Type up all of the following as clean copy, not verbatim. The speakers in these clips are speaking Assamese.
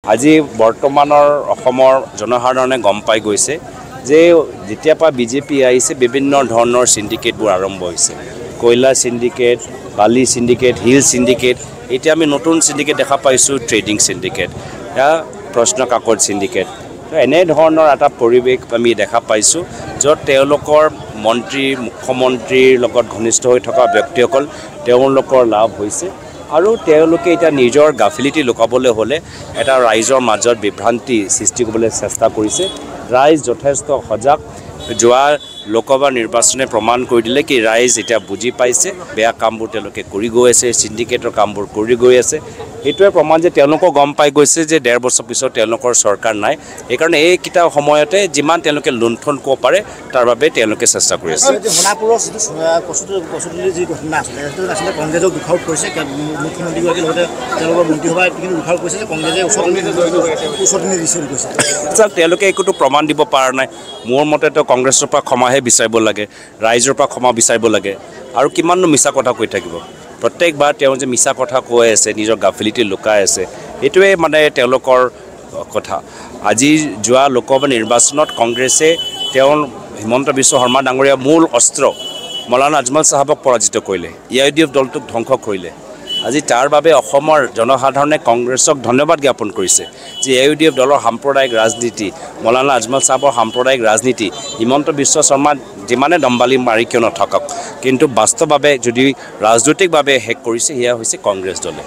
আজি বৰ্তমানৰ অসমৰ জনসাধাৰণে গম পাই গৈছে যে যেতিয়াৰ পৰা বিজেপি আহিছে বিভিন্ন ধৰণৰ সিন্ডিকেটবোৰ আৰম্ভ হৈছে কয়লা সিন্ডিকেট বালি সিন্ডিকেট হিল সিন্ডিকেট এতিয়া আমি নতুন সিন্ডিকেট দেখা পাইছোঁ ট্ৰেডিং সিন্ডিকেট প্ৰশ্ন কাকত সিন্ডিকেট এনে ধৰণৰ এটা পৰিৱেশ আমি দেখা পাইছোঁ য'ত তেওঁলোকৰ মন্ত্ৰী মুখ্যমন্ত্ৰীৰ লগত ঘনিষ্ঠ হৈ থকা ব্যক্তিসকল তেওঁলোকৰ লাভ হৈছে আৰু তেওঁলোকে এতিয়া নিজৰ গাফিলিটি লুকাবলৈ হ'লে এটা ৰাইজৰ মাজত বিভ্ৰান্তি সৃষ্টি কৰিবলৈ চেষ্টা কৰিছে ৰাইজ যথেষ্ট সজাগ যোৱা লোকসভা নিৰ্বাচনে প্ৰমাণ কৰি দিলে কি ৰাইজ এতিয়া বুজি পাইছে বেয়া কামবোৰ তেওঁলোকে কৰি গৈ আছে সিন্ডিকেটৰ কামবোৰ কৰি গৈ আছে এইটোৱে প্ৰমাণ যে তেওঁলোকক গম পাই গৈছে যে 1.5 বছৰ পিছত তেওঁলোকৰ চৰকাৰ নাই এইকাৰণে এই কিটা সময়তে যিমান তেওঁলোকে লুণ্ঠন কৰিব পাৰে তাৰ বাবে তেওঁলোকে চেষ্টা কৰি আছে মনাপুৰৰ কচুতলিৰ যি ঘটনা আছিলে আচলতে কংগ্ৰেছক দুখাও কৰিছে মুখ্যমন্ত্ৰীগৰাকীৰ লগতে তেওঁলোকৰ মন্ত্ৰীসভাই কিন্তু দুখাও কৰিছে যে কংগ্ৰেছে ওচৰত দিছিল কৈছে তেওঁলোকে একোটো প্ৰমাণ দিব পৰা নাই মোৰ মতেতো কংগ্ৰেছৰ পৰা ক্ষমাহে বিচাৰিব লাগে ৰাইজৰ পৰা ক্ষমা বিচাৰিব লাগে আৰু কিমাননো মিছা কথা কৈ থাকিব প্ৰত্যেকবাৰ তেওঁ যে মিছা কথা কৈ আছে নিজৰ গাফিলিটি লুকাই আছে এইটোৱে মানে তেওঁলোকৰ কথা আজি যোৱা লোকসভা নিৰ্বাচনত কংগ্ৰেছে তেওঁ হিমন্ত বিশ্ব শৰ্মা ডাঙৰীয়া মূল অস্ত্ৰ মৌলানা আজমল সাহেবক পৰাজিত কৰিলে ইউডিএফ দলটোক ধ্বংস কৰিলে আজি তাৰ বাবে অসমৰ জনসাধাৰণে কংগ্ৰেছক ধন্যবাদ জ্ঞাপন কৰিছে যে ইউডিএফ দলৰ সাম্প্ৰদায়িক ৰাজনীতি মৌলানা আজমল সাহেবৰ সাম্প্ৰদায়িক ৰাজনীতি হিমন্ত বিশ্ব শৰ্মা যিমানে দম্বালি মাৰি কিয় নথকক কিন্তু বাস্তৱভাৱে যদি ৰাজনৈতিকভাৱে হেক কৰিছে সেয়া হৈছে কংগ্ৰেছ দলে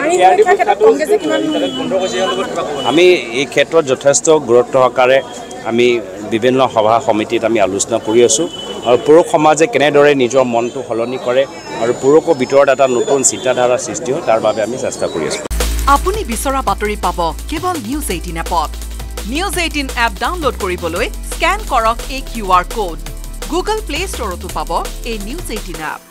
আমি এই ক্ষেত্ৰত যথেষ্ট গুৰুত্ব সহকাৰে আমি বিভিন্ন সভা সমিতিত আমি আলোচনা কৰি আছোঁ আৰু পুৰুষ সমাজে কেনেদৰে নিজৰ মনটো সলনি কৰে আৰু পুৰুষৰ ভিতৰত এটা নতুন চিন্তাধাৰা সৃষ্টি হয় তাৰ বাবে আমি চেষ্টা কৰি আছোঁ আপুনি বিচৰা বাতৰি পাব কেৱল নিউজ 18 এপত নিউজ 18 এপ ডাউনলোড কৰিবলৈ স্ক্যান কৰক এই QR কোড গুগল প্লে ষ্টৰতো পাব এই নিউজ 18 এপ